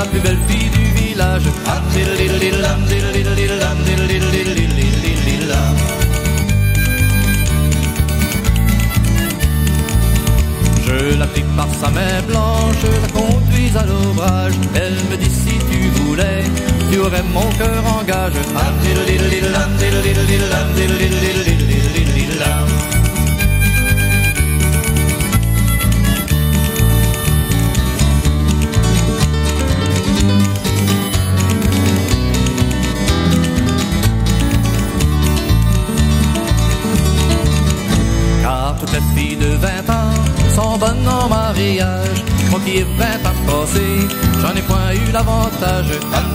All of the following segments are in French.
plus belle fille du village. Je la pris par sa main blanche, la conduis à l'ombrage. Elle me dit si tu voulais, tu aurais mon cœur en gage. Car toutes les filles de 20 ans sont bonnes en mariage. Moi qui ai 20 ans passés, j'en ai point eu l'avantage.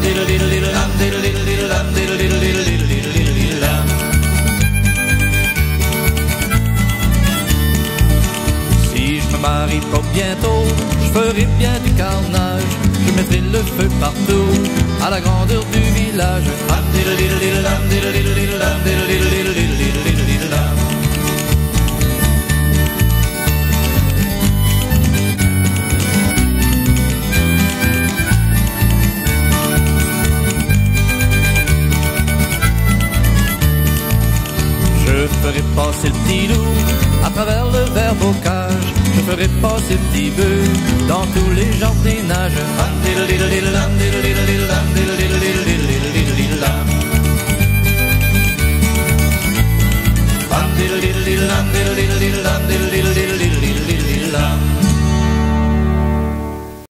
Si je me marie pas bientôt, je ferai bien du carnage. Je mettrai le feu partout, à la grandeur du village. Je ferai passer le petit loup à travers le verre bocage. Je ferai passer le petit bœuf dans tous les jardinages.